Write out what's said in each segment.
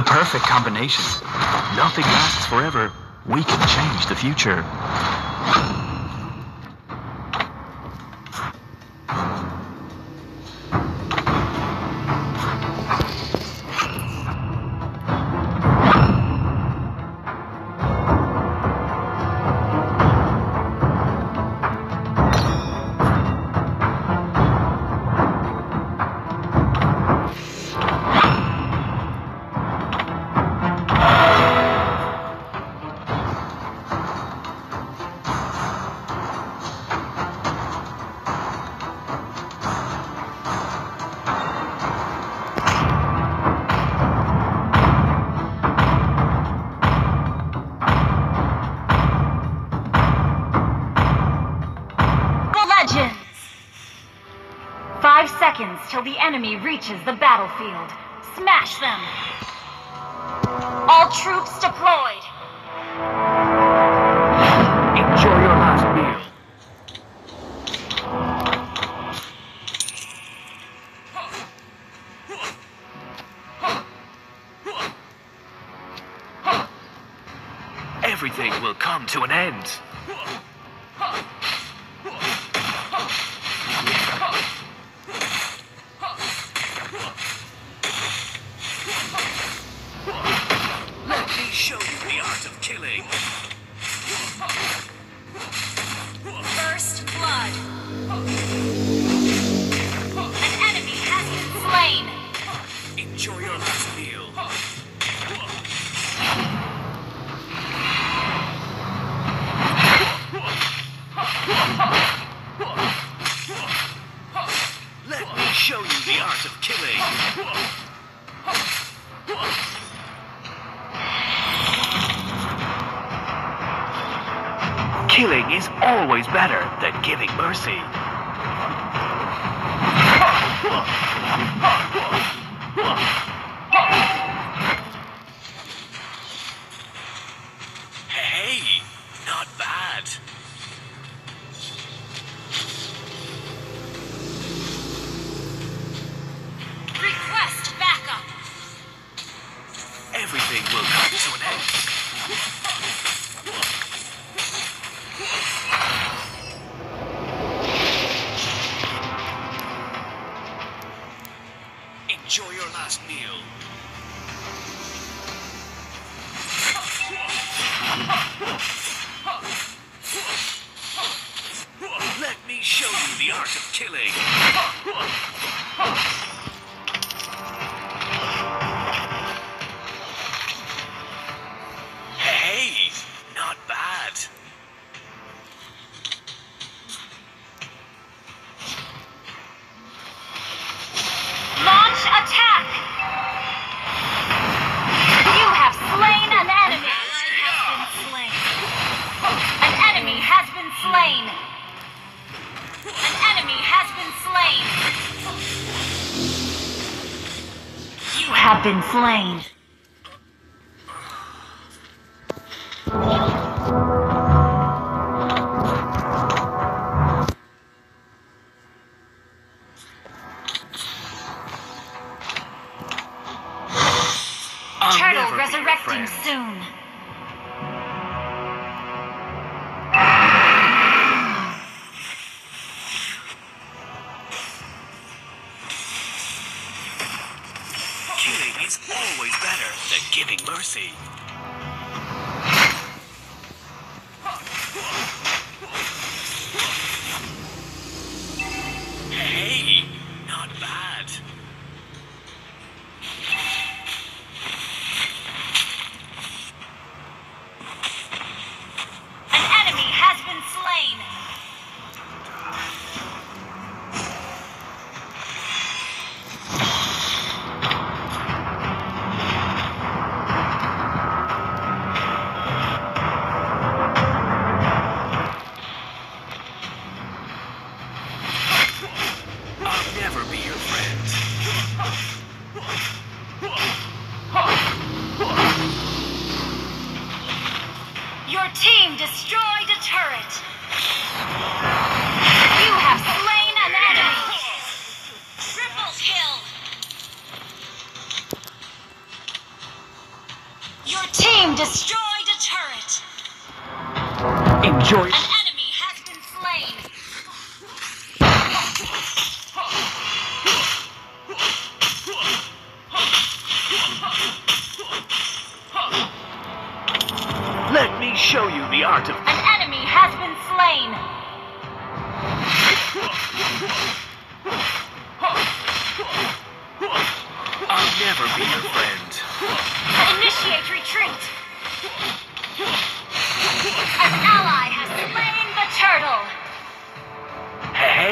perfect combination. Nothing lasts forever. We can change the future. Legends! 5 seconds till the enemy reaches the battlefield. Smash them! All troops deployed! Enjoy your last meal. Everything will come to an end. Let me show you the art of killing. First blood. An enemy has been slain. Enjoy your last meal. Let me show you the art of killing. Killing is always better than giving mercy. Hey, not bad. Request backup. Everything will come to an end. Enjoy your last meal. Let me show you the art of killing. Hey, not bad. Launch attack! You have slain an enemy! An enemy has been slain! An enemy has been slain! You have been slain! Turtle resurrecting soon. Killing is always better than giving mercy. Hey, not bad. An enemy has been slain. I'll never be your friend. Your team destroyed a turret. You have slain an enemy. Triple kill.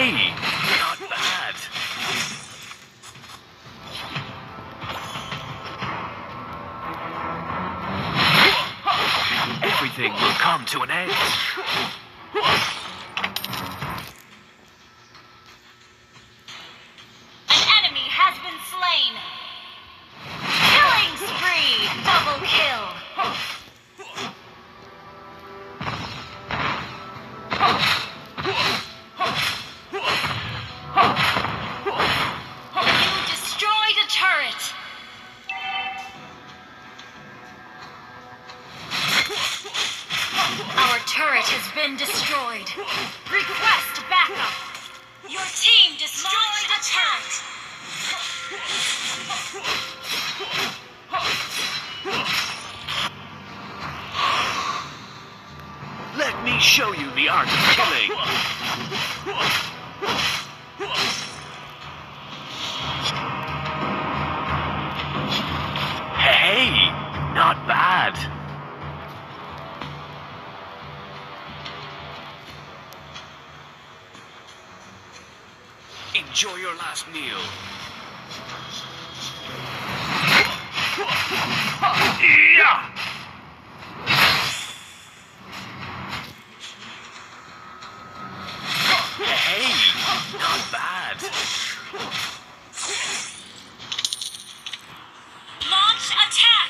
Hey, not bad. Everything will come to an end. An enemy has been slain. Killing spree. Double kill. You destroyed a turret. Our turret has been destroyed. Request backup. Your team destroyed a turret. Let me show you the art of killing. Hey, not bad. Enjoy your last meal. Yeah! Hey, not bad. Launch attack.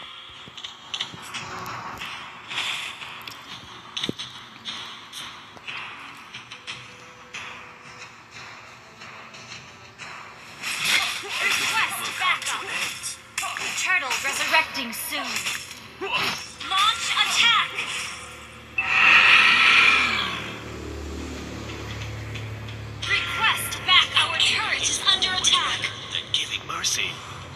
Request backup. Turtle resurrecting soon. Launch attack. Request back. Our turret is under attack. Then giving mercy.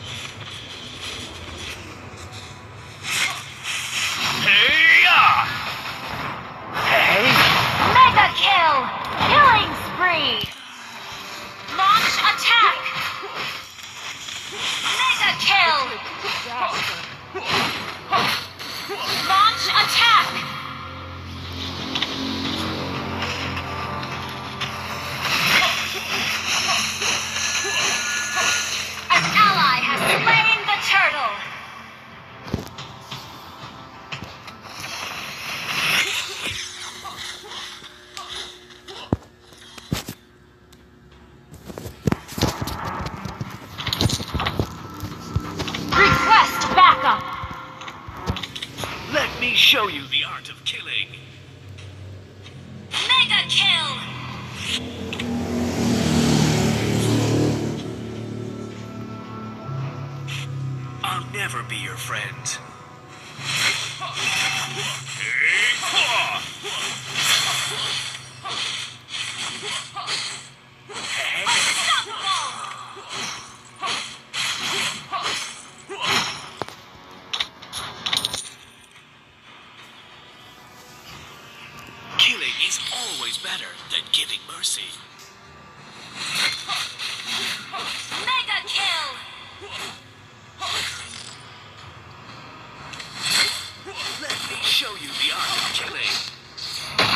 Hey-ya! Hey! Mega kill. Killing spree. Launch attack. Mega kill. Launch attack. An ally has slain the turtle. Request backup. Let me show you the art of killing. Mega kill. I'll never be your friend. Killing is always better than giving mercy. Mega kill. Let me show you the art of killing.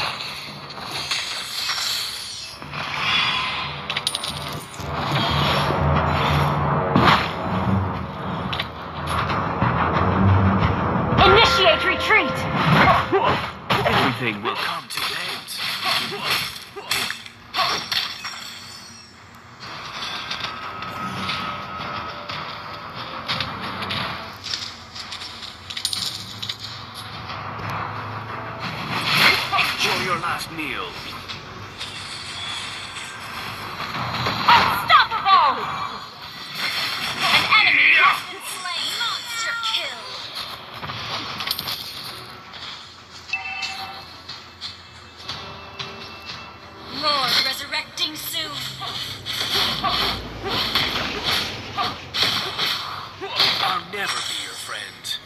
Initiate retreat. Everything will come to an end. Enjoy your last meal. Unstoppable. An enemy has been slain. Monster kill. Lord resurrecting soon. I'll never be your friend.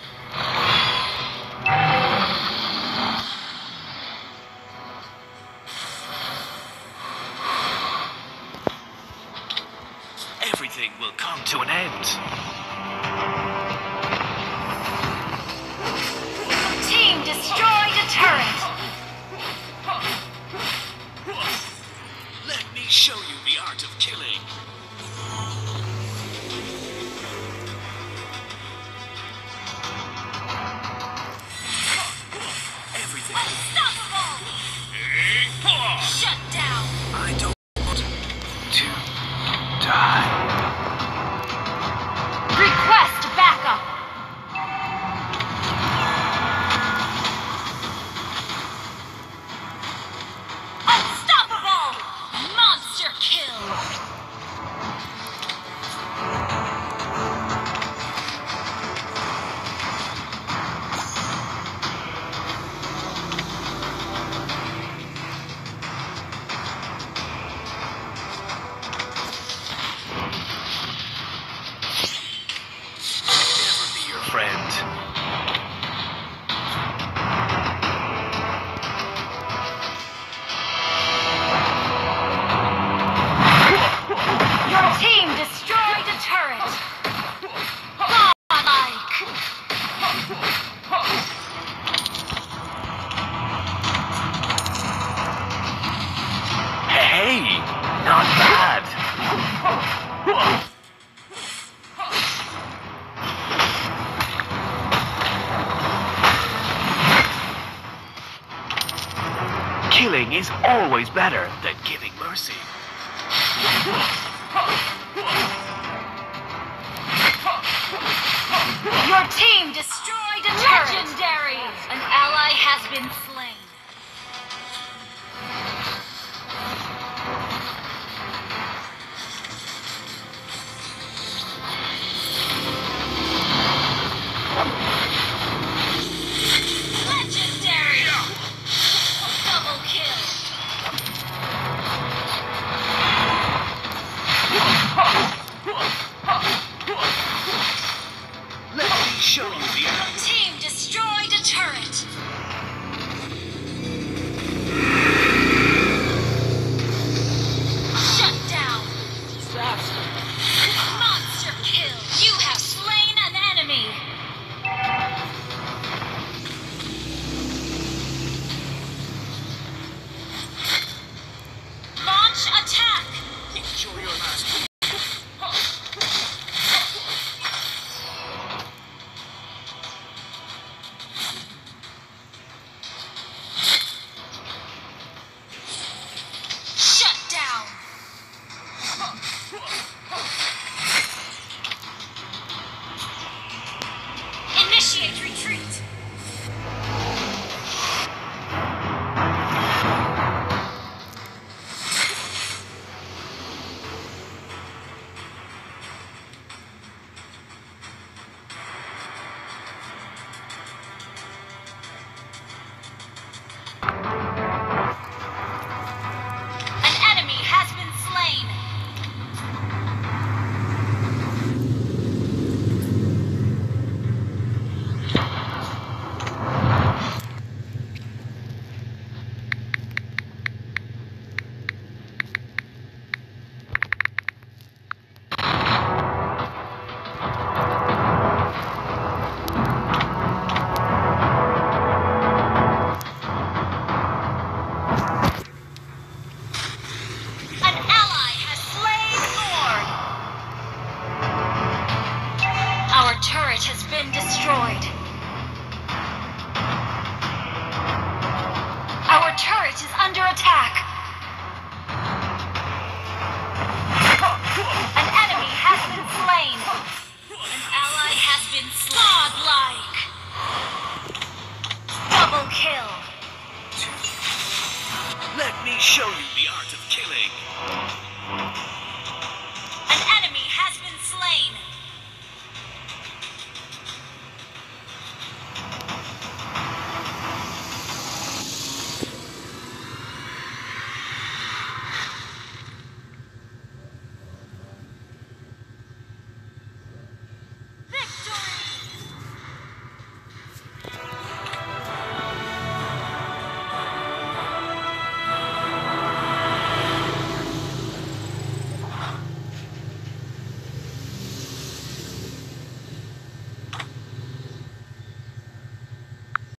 Everything will come to an end. Team destroyed a turret. Let me show you the art of killing. Everything. Unstoppable! Shut down! I don't want to die. Request backup! Unstoppable! Monster kill! Never be your friend. Your team destroyed a turret! Godlike! Hey, not bad. Killing is always better than giving mercy. Your team destroyed a turret! Legendary! An ally has been slain. Legendary! Double kill! Let me show you the art. Team destroyed a turret! Shut down! Monster kill! You have slain an enemy! Launch attack! Enjoy your last